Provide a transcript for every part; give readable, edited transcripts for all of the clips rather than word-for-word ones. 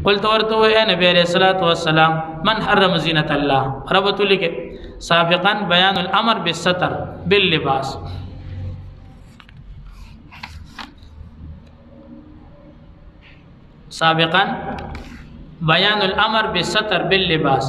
قلت ورتو اے نبی علیہ الصلوۃ والسلام من حرم زینت اللہ ربط لکھے سابقا بیان الامر بالستر باللباس سابقا بیان الامر بالستر باللباس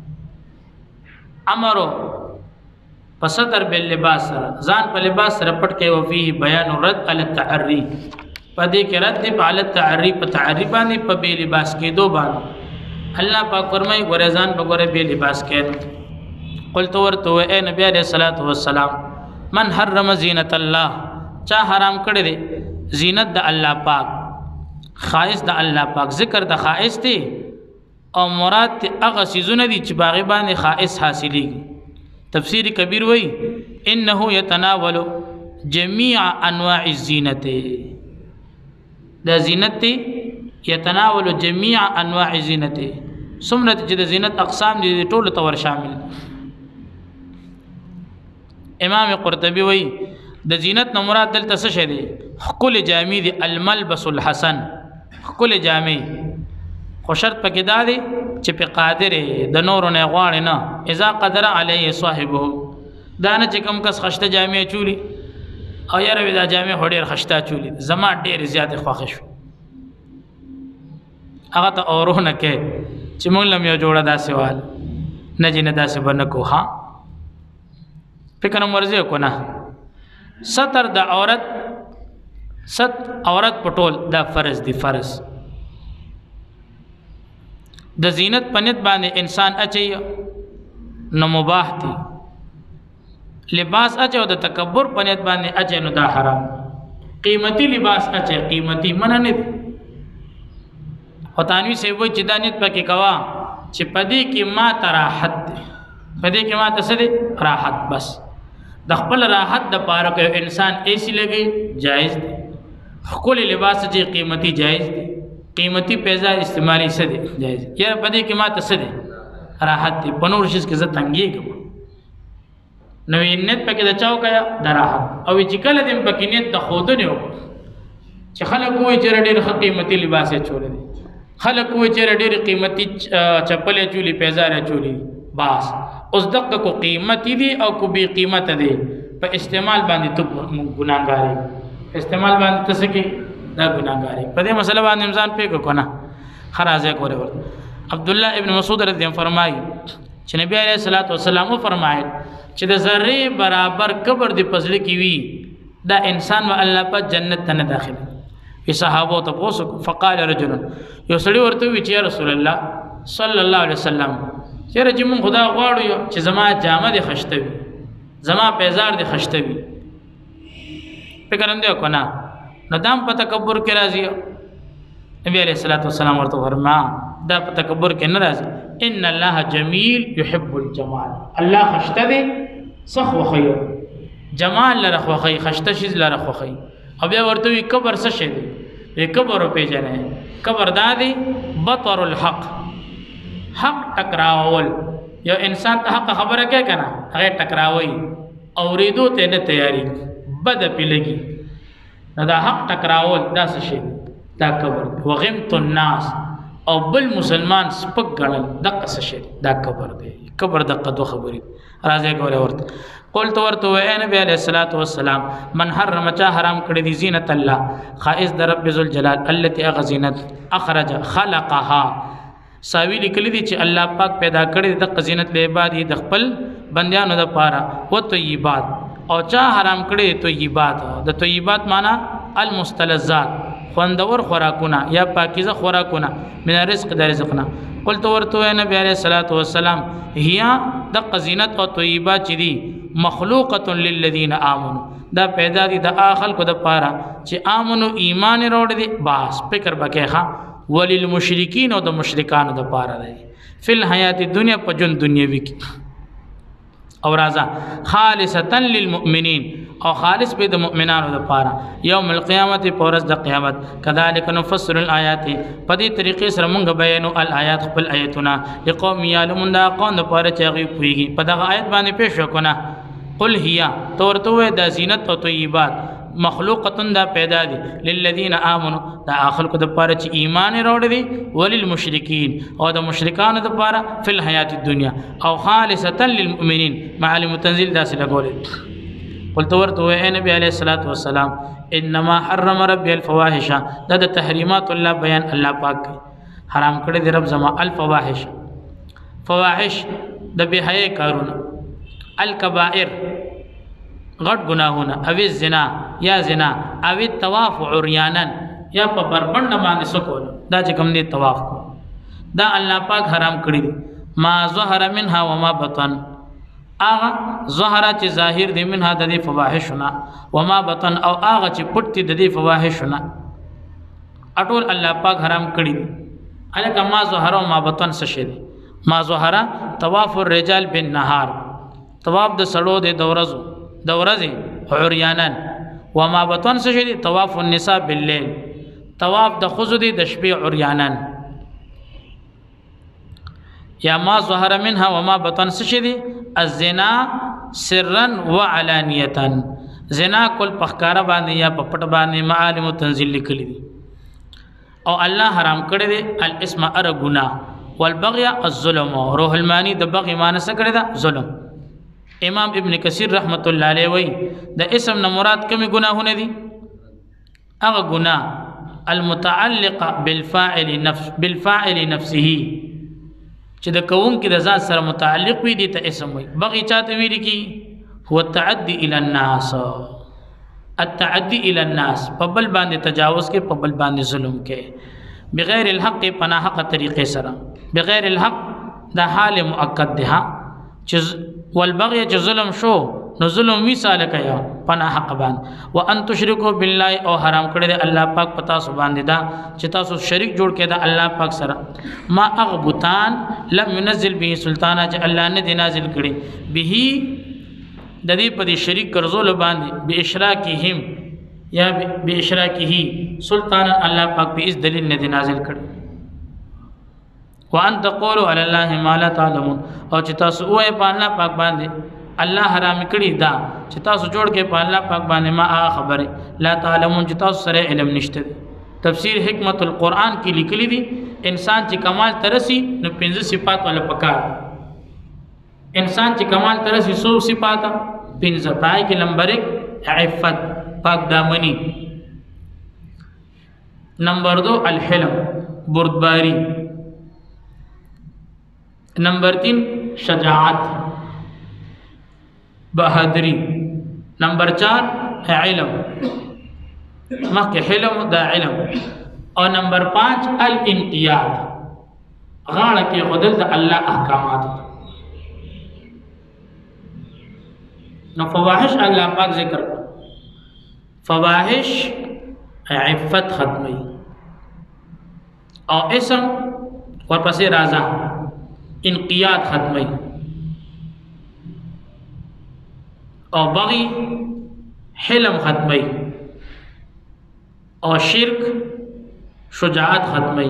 امرو پستر باللباس ځان په لباس سره پټ کې وفيه بیان الرد علی التعری پدې کې رد په علی التعری په تعری باندې په بے لباس کې دو باندې الله پاک فرمایي ګورې ځان په ګورې بے لباس کې قلت ورتو اے نبی علیہ الصلوۃ والسلام من حرم زینت الله چا حرام کړی دی زینت د الله پاک خائص د الله پاک ذکر د خائص دی او مراد هغه سيزونه دي چې باغ باندې خائص حاصلېږي تفسیر کبیر وی انه يتناول جميع انواع الزینت دا زینت يتناول جميع انواع الزینت څومره چې د زینت اقسام دي ټول تور شامل امام قرطبی وی د زینت نو مراد دلته څه شی دی کل جامع دی الملبس الحسن کل جامع خو شرط پکې دا دی چې په قادر د نور نه غواړي نه اذا قدر علیه صاحبه دا نه چې کوم کس خشته جامع چولی او یاره دا جامع هډیر خشته چولی زما ډیر زیات خوښ شو هغه ته اورونه کې چې مونږ لم یو جوړه دا سوال نه جن دا څه بنکو ها فکر مرزه کو نه ستر د عورت پټول دا فرض دی فرض د زینت پنت باندې انسان اچي نو مباح دي لباس اچي او د تکبر پنت باندې اچي نو دا حرام قیمتي لباس اچي قیمتي منه نه دي او تانوی سی وای چې دانیت پکې کوا چې پدې کې ما تراحت دي پدې کې ما تسدي راحت بس د خپل راحت د پاره کې انسان ایسی لګي جائز دي خپل لباس چې قیمتي جائز دي قیمتی پیسہ استعمالی سدے جائز یا پدې کې ما ته سدے راحت دی پنور شیز کې زه تنګي کوم نو نیت پکې د چاو کیا د راحت او چې کله دې پکې نیت د خود نه وکړي چې خلک وایي چې ډېر قیمتي لباس چولې دي خلک وایي چې ډېر قیمتي چپلې چولې پیسہ را چولې باس اوس دغه کو قیمتي دي او کو بی قیمت دي په استعمال باندې ته ګناګاری استعمال باندې څه کې دا گناہگاری پدې مسئلہ باندې انسان پې کو نه خرازه کوي ورته عبد الله ابن مسعود رضی الله فرمایي چې نبی عليه الصلاه والسلام فرمایي چې د ذره برابر قبر دی پزړه کې وي دا انسان و الله په جنت ته نه داخل وي صحابه ته پوښتنه فقال رجل یو سړی ورته وی چې رسول الله صلی الله علیه وسلم چې رجم خدا غواړو چې زما جامه دي خشته وي زما پیزار دي خشته وي فکر اندې کو نه ندام په تکبر کې راځي نبی علیہ الصلوۃ والسلام ورته فرما دا په تکبر کې نه راځي ان الله جمیل يحب الجمال الله خشته دي صح وخيو جمال لره خوخي خشته شي لره خوخي او بیا ورته وی قبر څه شي دی قبر په جنه قبر دادي بطر الحق حق ټکراول یو انسان ته حق خبره کوي کنه هغه ټکراوي اوریدو ته نه تیاری بد پیلګي دا حق ټکراول دا څه شي دا قبر وغمت الناس او بل مسلمان سپک غړل دغه څه شي دا قبر دی قبر دغه دوه خبرې راځي ګوره ورته قلت ورته اے نبی علیہ الصلوۃ والسلام من حرم چا حرام کړی دی زینت الله خائص در رب ذل جلال التي اغزینت اخرج خلقها ساوی لیکلی دی چې الله پاک پیدا کړی د زینت له عبادت د خپل بندیانو د پاره او طیبات او چا حرام کړی طیبات د طیبات معنی المستلذات خوندور خوراکونه یا پاکیزه خوراکونه من رزق د رزقنا قلت ورته نبی علیہ الصلوۃ والسلام هي د زینت او طیبات چې دي مخلوقه للذین آمنوا دا پیدا دي د خلکو د پاره چې امنو ایمان وروړي دي باس فکر بکیخه وللمشرکین او د مشرکانو د پاره دی فل حیات دنیا په جون دنیوي کې او رازا خالصتا للمؤمنین او خالص به د مؤمنانو د پاره یوم القیامت پورز د قیامت کذالک نفصل الآیات په دې طریقې سره موږ بیانو الآیات خپل آیتونه لقوم یعلمون دا قوم د پاره چې غي پويږي په دغه آیت باندې پیښ وکونه قل هي تورته د زینت او طیبات مخلوقتن دا پیدا دی للذین آمنوا دا خلق د پاره چې ایمان وروړي دي وللمشرکین او د مشرکان د پاره فی الحیات الدنیا او خالصتا للمؤمنین معلم تنزیل دا سره کولې قلت ورته اے نبی علیہ الصلوۃ والسلام انما حرم ربی الفواحش دا د تحریمات الله بیان الله پاک حرام کړی دی رب زما الفواحش فواحش د بے حیا کارونه الکبائر غټ گناهونه او زنا یا زنا او طواف عریانا یا په بربند باندې سکول دا چې کوم دی طواف کو دا الله پاک حرام کړی دی ما ظهر منها وما بطن اغه ظهر چې ظاهر دی منها د دې فواحشنا وما بطن او اغه چې پټ دی د دې فواحشنا اټول الله پاک حرام کړی دی الکه ما ظهر او ما بطن څه شي دی ما ظهر طواف الرجال بالنهار طواف د سړو د دورزي عریانا وما بطن څه شي دی طواف النساء بالليل طواف د خزو دی د شپې عریانا یا ما ظهر منها وما بطن څه شي دی الزنا سرا وعلانیه زنا کول پخکار باندې یا پپټ باندې معالم تنزیل لیکلی دی او الله حرام کړی دی الاسم ار گناہ والبغي الظلم روح المانی د بغي معنی څه کړی دا ظلم امام ابن کثیر رحمت الله علیه وی د اسم نه مراد کومي گناهونه دي هغه گناہ المتعلق بالفاعل نفسه چې د کوم کې د ذات سره متعلق وي دي ته اسم وي بغي چاته ویل کی هو التعدي الى الناس التعدي الى الناس په بل باندې تجاوز کې په بل باندې ظلم کې بغیر الحق پناه حق طریقې سره بغیر الحق دا حال مؤکد ده چې والبغي چې ظلم شو نو ظلم مثال کیا پناه حق باندې وان تشرکو بالله او حرام کړی دی الله پاک پتا سو باندې دا چې تاسو شریک جوړ کړه د الله پاک سره ما اغبطان لم ينزل به سلطانا چې الله نه دی نازل کړي به د دې په شریک ګرځول باندې به اشراکهم یا به اشراکه سلطان الله پاک به اس دلیل نه دی نازل کړي وان تقولوا على الله ما لا تعلمون او چې تاسو وایي په الله پاک باندې الله حرام کړی دا چې تاسو جوړ کې په الله پاک باندې ما خبره لا تعلمون چې تاسو سره علم نشته تفسیر حکمت القرآن کې لیکلي دي انسان چې کمال ترسي نو 15 صفات ولا پکار انسان چې کمال ترسي 100 صفات 15 پای کې نمبر 1 عفت پاک دامنی نمبر 2 الحلم بردباری نمبر 3 شجاعت بہادری نمبر 4 علم مخ حلم دا علم اور نمبر 5 الانقیاد غاڑ کے خدل دا اللہ احکامات نو فواحش اللہ پاک ذکر فواحش عفت ختمی اور اسم اور پس رازہ انقیاد ختمی اور بغی حلم ختمی اور شرک شجاعت ختمی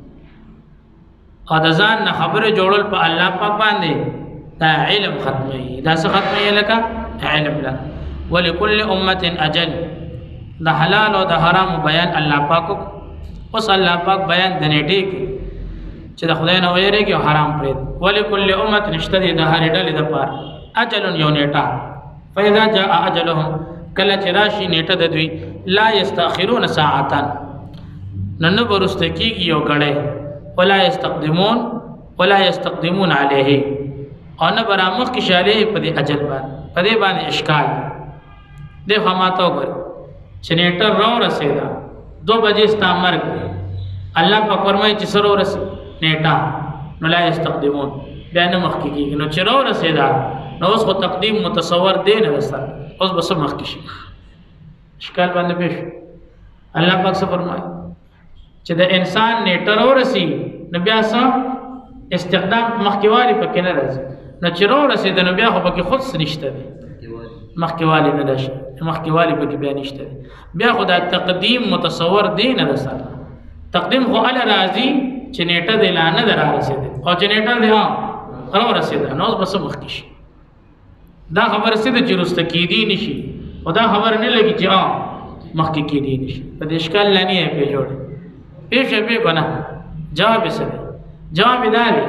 اور دزان نہ خبر جوڑل پا اللہ پاک باندے دا علم ختمی دا سا ختمی لکا علم لکا ولکل امت اجل دا حلال و دا حرام بیان اللہ پاکو اس اللہ پاک بیان دنیٹی کی چی دا خدای نویرے کی حرام پرید ولکل امت نشتدی دا ہری ڈلی دا پار اجل یونیٹا فإذا جاء أجلهم کله چې راشي نیټه د دوی لا یستاخرون ساعتا نن برست کیږي یو غړې ولا یستقدمون علیه او نه برامخ کې شاله په دې اجل باندې په دې باندې اشکال دی هماته وګور چې نیټه رو رسیدا 2 بجې ستا مرګ الله په فرمایي چې سره ورسي نیټه نو لا یستقدمون بیا نه مخ کیږي نو چې رو رسیدا نو اس کو تقدیم متصور دے نہ وسر اس بس مخ کی اشکال باندې پیش الله پاک سے فرمائے چې د انسان نیټر ورسی نو بیا سم استخدام مخکیوالی پکې نه راځي نو چې ورسی د نو بیا خو پکې خود نشته دی مخکیوالی نه راشي مخکیوالی پکې بیا نشته دی بیا خو د تقدیم متصور دے نہ وسر تقدیم خو ال راځي چې نیټه د لانه درا رسیدي او چې نیټه دی ها رسیدي نو بس مخ کی دا خبر سے تو چرست کی دی نشی خدا خبر نہیں لگی چې مخکې کېدی نشي. په دې اشکال لانی یې پې جوړ پیش پې کو نه جواب یې سره جواب دا دی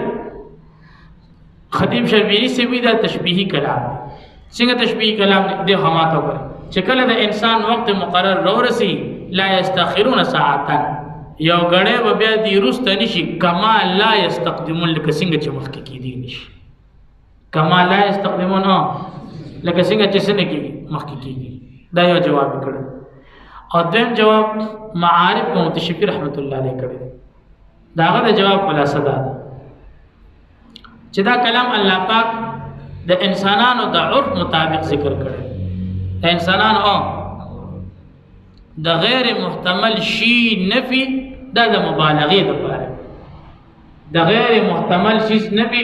خطیب شربینی سے بھی دا تشبیہی کلام څنګه تشبیہی کلام دی هماته وګورئ چې کله د انسان وخت مقرر رورسی لا یستخرون ساعتا یو غړې و بیا دی رسته نشي کما لا یستقدمون لکه څنګه چې مخکې کېدی نشي کما لا یستقدمون لکه څنګه چې څنګه کېږي مخکې کېږي. دا یو جواب کړی. او دویم جواب معارف کو متشفی رحمت الله علیه کړی. داغه د جواب خلاصه ده چې دا کلام الله پاک د انسانانو د عرف مطابق ذکر کړی. د انسانانو د غیر محتمل شی نفي دا د مبالغې لپاره د غیر محتمل شی نفي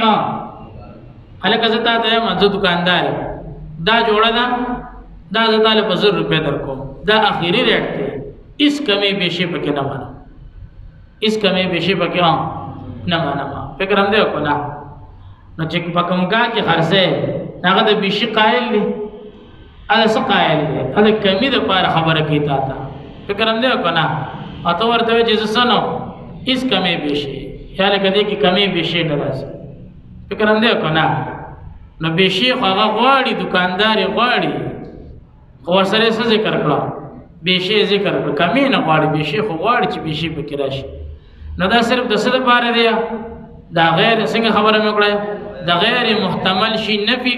الکه زه تا ته ما زه دکاندار دا جوړه ده دا زه تعالی په 100 روپے درکوم دا اخیری ریټ دی اس کمی بیشی پکې نه مانه اس کمی بیشی پکې نه مانه فکر هم دی کو نه نو چې په کومګه کې خرڅه هغه د بیشی قائل دی اله څه قائل دی اله کمی د پاره خبره کیتا تا فکر هم دی کو نه اته ورته چې سنو اس کمی بیشی یا لکه دې کې کمی بیشی نه راځي فکر هم دی کو نه نو بیشی هغه غواړي دکاندار غواړي خو سره څه ذکر کړو بیشی ذکر کړو کمی نه غواړي بیشی خو غواړي چې بیشی پکې راشي نو دا صرف د څه لپاره دی دا غیر څنګه خبره مې کړه د غیر محتمل شي نفي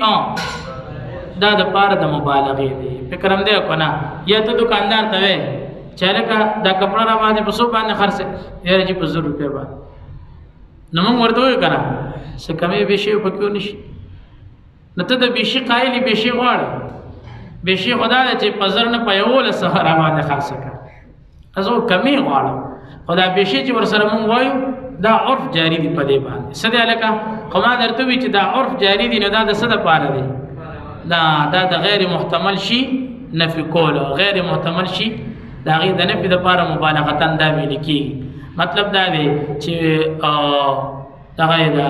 دا د پاره د مبالغه دی فکر هم دی کو نه یا ته دکاندار ته وې چرګه دا کپڑا را باندې په 100 باندې خرڅه یاره چې په 100 روپے باندې نو موږ ورته وې کنه څه کمی بیشی پکې نشي نو ته د بیشی قایل بیشی غواړي بیشی خدا چې پزر نه پيول سحر باندې خرڅه کړ ازو کمی غواړم خدا بیشی چې ور سره مونږ وایو دا عرف جاری دی په دې باندې سده الکه خو ما درته وی چې دا عرف جاری دی نو دا د سده پاره دی دا د غیر محتمل شي نفي کول غیر محتمل شي دا غي د نفي د پاره مبالغتن دا ویل کی مطلب دا دی چې دا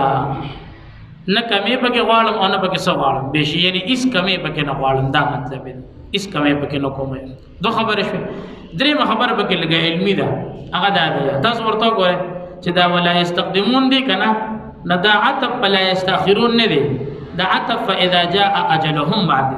نه کمی پکې غواړم او نه پکې څه غواړم بیشي یعنی اس کمی پکې نه غواړم دا مطلب دی اس کمی پکې نه کوم دو خبره شو درې خبره پکې لګي علمي ده هغه دا دی تاسو ورته ګورئ چې دا ولا یستقدمون دی کنه نه دا عطف ولا یستاخرون نه دی دا عطف فاذا جاء اجلهم بعد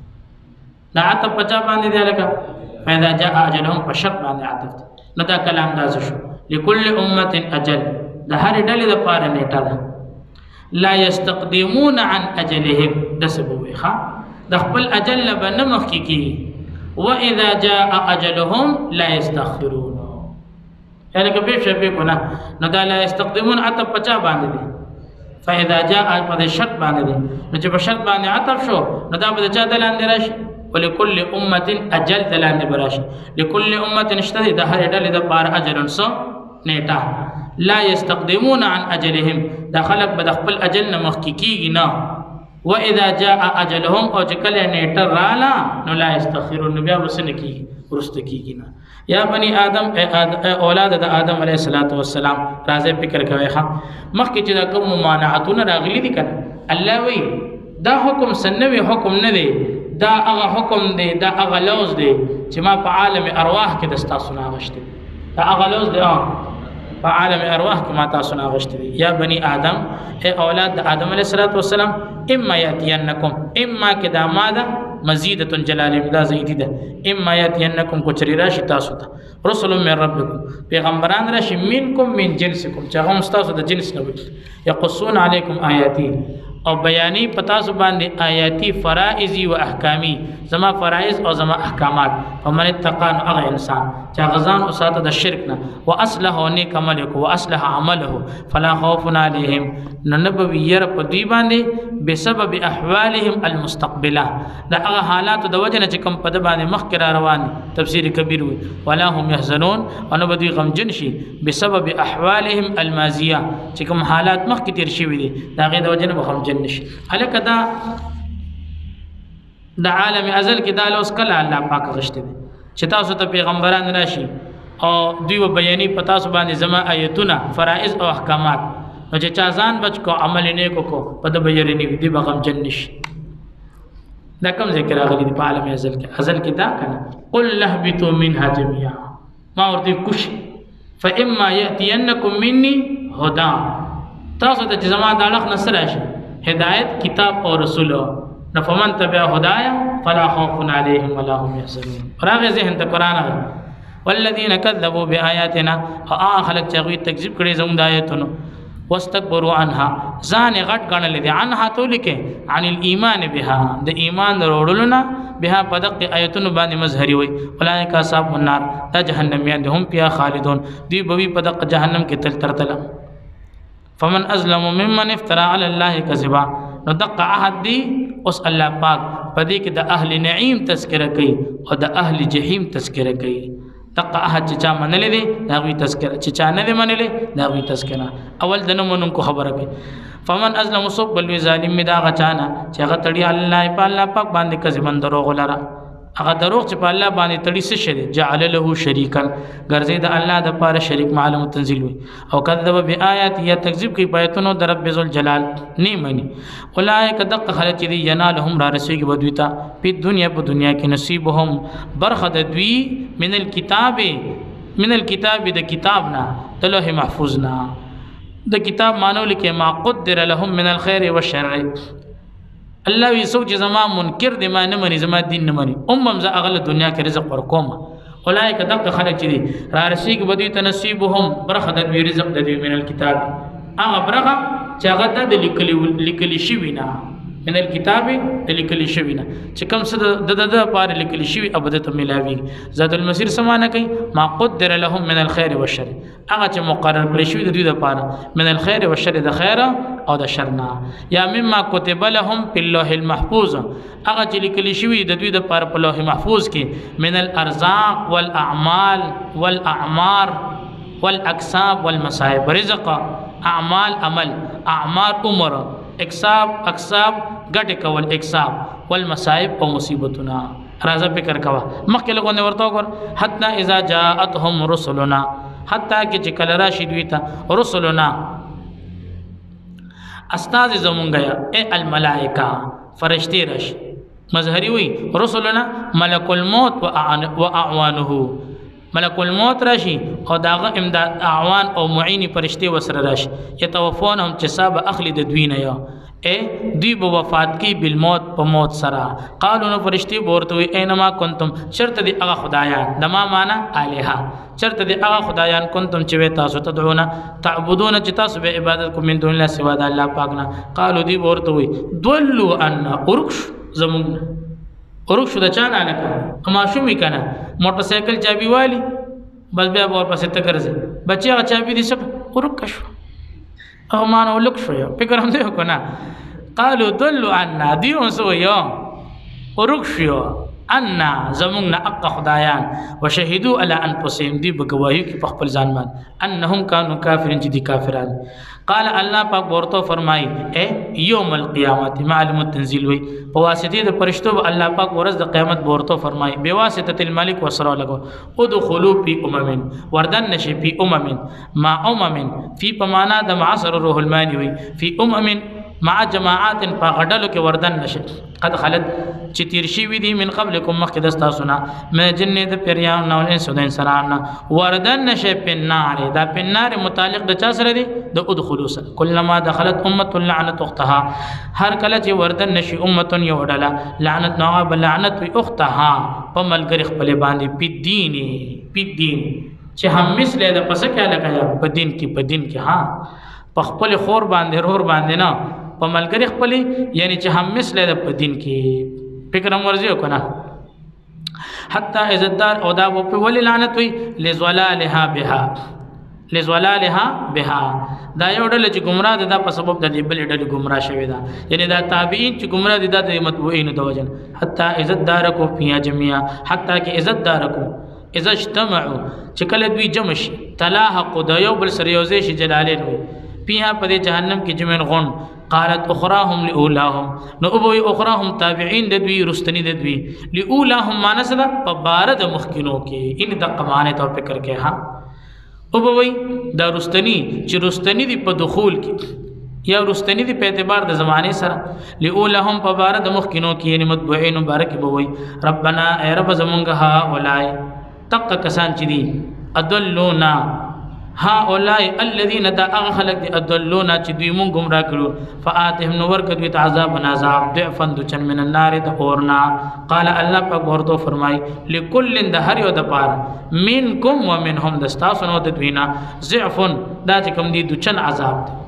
دا عطف پچا باندې دی لکه فاذا جاء اجلهم په شرط باندې عطف نو دا کلام دا شو لكل امه اجل د هر ډلې د پاره نیټه ده لا يستقدمون عن اجلهم دسبوي ښا د خپل اجل لبنه مخکې کی واذا جاء اجلهم لا يستاخرون یعنی که به شپه کو نه نو دا لا يستقدمون عطف پچا باندې دي فاذا جاء په شرط باندې دي نو چې په شرط باندې عطف شو نو دا به چا دلاندې راشي ولكل امه اجل دلاندې براشي لكل امه اشتدي د هر ډلې د بار اجل سو نیټه لا يستقدمون عن اجلهم دا خلق به خپل اجل نه مخکې کیږي نه واذا جاء اجلهم او چې کله نیټه رااله نو لا يستخرون بیا وسنه کیږي ورسته کیږي نه یا بني آدم اولاد د آدم علیه السلام راځي فکر کوي ښا مخکې چې دا کوم ممانعتونه راغلي دي کنه الله وی دا حکم سنوي حکم نه دی دا هغه حکم دی دا هغه لوز دی چې ما په عالم ارواح کې د تاسو نه غشته دا هغه لوز دی په عالم ارواح کې ما تاسو نه غشته دي یا بني آدم اولاد د آدم علیه السلام اما یاتینکم اما کې دا ماده مزیدۃ جلال امدا زیدی ده اما یاتینکم کو چری راشي تاسو ته رسول من ربکم پیغمبران راشي منکم من جنسکم چې هم تاسو د جنس نه وي یقصون علیکم آیاتی او بیانی پتا سو باندې آیاتی فرائضی و احکامی زما فرائض او زما احکامات فمن اتقان هغه انسان چې غزان او ساته د شرک نه واصلح نیک عمل کو واصلح عمله فلا خوف علیهم ننبوی ير په دی باندې بسبب احوالهم المستقبله دا هغه حالات د وجه نه چې کوم په د باندې مخکې روان تفسیر کبیر وي ولا هم يحزنون او نو بدوی غمجن شي بسبب احوالهم الماضيه چې کوم حالات مخکې تیر شوي دي دا غي د وجه نه غمجن نشي الکه دا د عالم ازل کې دا لوس کله الله پاک غشته دي چې تاسو ته پیغمبران راشي او دوی و بیانې پتا سو باندې زما آیتونه فرائض او احکامات نو چې چا ځان بچ کو عمل نه کو په د بیرنی دی بغم جن نشي دا کوم ذکر راغلی دی په عالم ازل کې؟ ازل کې دا کنه قل لهبطوا منها جميعا، ما ورته کوش فاما ياتينكم مني هدى، تاسو ته چې زما د اړخ نصر راشي هدایت کتاب او رسول نو فمن تبع هدايا فلا خوف عليهم ولا هم يحزنون. راغه ذهن ته قران والذين كذبوا بآياتنا خلق چغوی تکذیب کړي زموږ د آیاتونو واستكبروا عنها ځان غټ ګڼل دي عنها تو لیکه عن الايمان بها د ایمان وروړلنا بها پدق آیاتونو باندې مظهری وي اولئک اصحاب النار دا جهنميان هم فيها خالدون دی بوي پدق جهنم کې تل ترتل. فمن ازلم ممن افترى على الله كذبا، نو دق احد دی اوس الله پاک پدې کې د اهل نعیم تذکرہ کوي او د اهل جهنم تذکرہ کوي. دق احد چې چا منلې دي دا غوي تذکرہ، چې چا نه دي منلې دا غوي تذکرہ. اول د نمونو کو خبره کوي فمن ازلم صب بل ظالم می دا غچانا چې هغه تړي الله په الله پاک باندې کذبن دروغ لره، هغه دروغ چې په الله باندې تړي څه شری جعل له شریکا ګرځي د الله د پاره شریک معلوم تنزيل وي او کذب بیاات یا تکذیب کوي پایتونو در رب ذل جلال نه مني. اولئک دق خلق دي ینالهم را رسیږي بدویتا په دنیا کې نصیبهم برخه د دوی من الكتاب د کتابنا د لوح محفوظنا د کتاب مانو لکه ما قدر لهم من الخير والشر. الله وی سوچ زما منکر دی ما نه منی زما دین نه منی امم ز اغل دنیا کې رزق ورکوم. اولئک دق خلق دي را رسیږي بدوی تنصیبهم برخه د دوی رزق د دوی من الكتاب هغه برخه چې هغه د لیکلی شوی نه من الكتاب د لیکلی شوی نه چې کوم څه د پاره لیکلی شوی ابدته ملاوی. ذات المسیر سمانه کوي ما قدر لهم من الخير والشر، هغه چې مقرر کړی شوی د دوی لپاره من الخير والشر د خیر او د شر نه، یا مما كتب لهم في اللوح المحفوظ هغه چې لیکلی شوی د دوی لپاره په لوح محفوظ کې من الارزاق والاعمال والاعمار والاکساب والمصائب. رزق اعمال عمل اعمار عمر اکساب گټ کول اکساب والمصائب او مصیبتنا. راځه فکر کوا مخکې لګونه ورته وګور حتی اذا جاءتهم رسلنا حتی کې چې کله راشي دوی ته رسلنا استاد زمونږه اے الملائکه فرشتي راشي مظهری وي رسلنا ملک الموت و اعوانه ملک الموت راشي او داغه امداد اعوان او معین فرشتي وسره راشي يتوفونهم چې صاحب اخلي د دوی نه یا اے دوی به وفات کی بالموت په موت سره. قالو نو فرشتي ورته وي اينما کنتم شرط دي هغه خدایان دما معنا الها شرط دي هغه خدایان کنتم چې تاسو تدعون تعبدون چې تاسو به عبادت کو من دون الله سوا د الله پاک نه. قالو دی ورته وي دولوا ان ورکش زمون ورک شو د چانه لکه اما شومی کنه موټر سایکل چابي والی بس بیا ور پسې ته ګرځي بچي هغه چابي دي سب ورک شو او مان ولک شو فکر هم دی کنه. قالوا دلوا عنا دیون سو یو ورک شو ان زمون اق خدایان وشهدوا على انفسهم دی بگواہی کی په خپل ځان باندې انهم كانوا کافرین چې دي کافران. قال الله پاک ورته فرمای اے یوم القیامت معلوم التنزيل وی په واسطه د فرشتو الله پاک ورځ د قیامت ورته فرمای به واسطه الملک وسره لگو ادخلوا فی وردن نشی فی مع فی پمانا د معصر روح المانی وی فی مع جماعات فغدلو کې وردن نشي قد خلت چې تیر شي وي دي من قبلكم مخکې دستا سنا من جن د پیریان نو انس د انسان وردن نشي پنار دا پنار متعلق د چا سره دي د ادخلوا سره کلمہ دخلت امه لعنت اختها هر کله چې وردن نشي امه یو ډله لعنت نو بلعنت وي اختها په ملګری خپل باندې په دین چې هم مثله د پسکه لګیا په دین کې ها په خپل خور باندې رور باندې نه په ملګری خپل یعنی چې هم مثله د په دین کې فکر مرزي وکنه حتی عزتدار او دا په ول لعنت وي لزلالها بها دا یو ډول چې گمراه ده په سبب د بل ډول گمراه شوی ده یعنی دا تابعین چې گمراه دي د متبوعین د وجن حتی عزتدار کو فیا جميعا حتی کې عزتدار کو اذا اجتمعوا چې کله دوی جمع شي تلاحق د یو بل سره یوځای شي جلالین وي فيها پر جهنم کی جمن غن قالت اخراهم لاولاهم نو ابوي اخراهم تابعين د دوی رستنی د دوی لاولاهم مانسدا په بارد مخکینو کې ان د قمانه تو فکر کې ها ابوي دا رستنی چې رستنی دی په دخول کې یا رستنی دی په اعتبار د زمانه سره لئولهم په بار د مخکینو کې یعنی متبوعین مبارک بوي ربنا ای رب زمونږه ها اولای تق کسان چې دي ادلونا ها اولای الذین دا هغه خلق دي ادلونا چې دوی مونږ گمراه کړو فآتهم نور کدوی عذاب عذاب ضعفا دچن من النار د اورنا قال الله پاک ورته فرمای لکل د هر یو د پار منکم ومنهم دستاسو نو د دوینا ضعف دا چې کوم دي دچن عذاب دی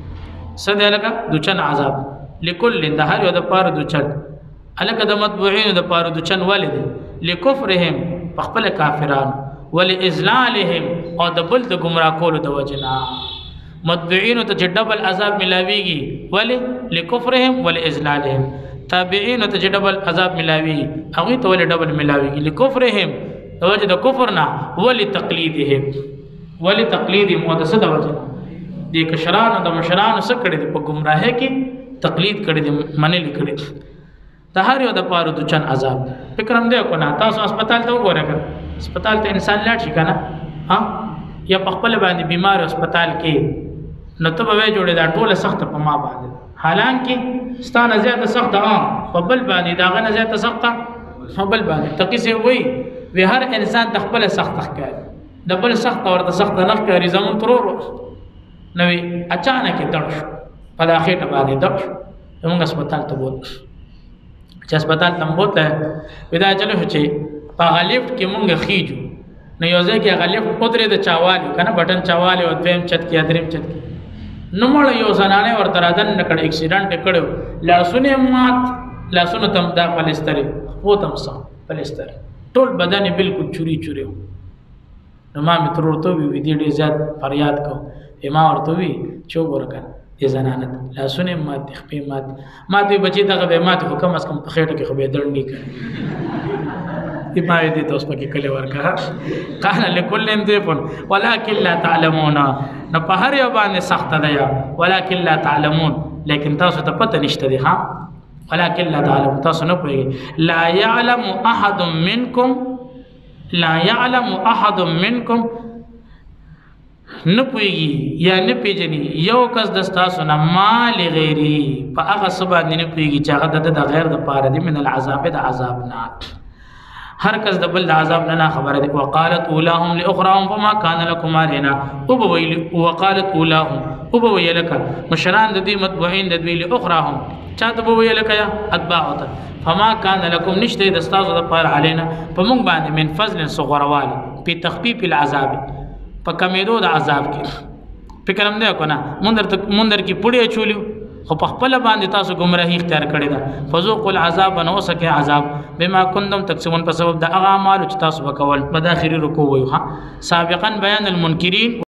سده لکه دوچن عذاب لکل د هر یو د پاره دوچن الکه د متبوعین د پاره دوچن والد لکفرهم خپل کافران ولازلالهم او د بل د گمراه کولو د وجنا متبوعین ته ډبل عذاب ملاویږي ولی لکفرهم ولازلالهم تابعین ته ډبل عذاب ملاویږي هغه ته ول ډبل ملاویږي لکفرهم د وجه د کفرنا ولی تقلیدهم ولی تقلیدهم او د صد وجنا دی کشرانو د مشرانو څخه کړي په گمراهۍ کې تقلید کړي دي منل کړي د هر یو د پاره د چن عذاب فکر هم دی کو نه تاسو هسپتال ته وګورئ هسپتال ته انسان لاړ شي کنه ها یا په خپل باندې بیمار هسپتال کې نو ته به جوړې دا ټوله سخت په ما باندې حالانکه ستانه زیاته سخت په بل باندې داغه نه زیاته سخت په بل باندې تقیسه وي هر انسان د خپل سخت ښکاري د بل سخت ورته سخت نه ښکاري زمون ترور نوې اچانک دړ شو په داخله باندې دړ شو موږ هسپتال ته ووت چې هسپتال ته ووت ودا چلو چې په غلیفټ کې موږ خېجو نو یو ځای کې غلیفټ پودره د چاوالو کنه بٹن چاوالو او دویم چت کې ادریم چت کې نو مړ یو زنانه ورته راځن نکړ اکسیډنټ کړو لاسونه مات لاسونه تم دا پلستر وو تم سم پلستر ټول بدن بالکل چوری چوری نو ما مې تر ورته وی دې ډېر زیات فریاد کو ما ورته وی چو ورکن دې زنانه لاسونه مات خپې مات وی بچی دغه به مات خو کم از کم په خېټه کې خو به دړ نه کړي دې ما دې تاسو پکې کله ورکا قال لكل ضيف ولكن لا تعلمون نو په هر یو باندې سخت ده ولكن لا تعلمون لیکن تاسو ته پته نشته دي ها ولكن لا تعلمون تاسو نه پوهیږئ لا يعلم احد منكم نه پوهیږي یا نه پیژني یو کس د ستاسو نه مال غیري په هغه څه باندې نه پوهیږي چې هغه د غیر د پاره دی من العذاب د عذاب نه هر کس د بل د عذاب نه خبره دی وقالت اولاهم لاخراهم فما كان لكم علينا وقالت اولاهم وبويلك مشران د دې متبوعین د دوی لاخراهم چاته وبويلك یا اتباعته فما كان لكم نشته د ستاسو د پاره علينا په موږ باندې من فضل صغروال په تخفيف العذاب په کمیدو د عذاب کې فکر هم دی کو نه مندر کې پړې چولیو خو په خپل باندې تاسو گمراهي اختیار کړی دا فذوقوا العذاب نو سکه عذاب بما کنتم تکسبون په سبب د هغه اعمال چې تاسو وکول په داخلي رکوع وي ها سابقا بیان المنکرین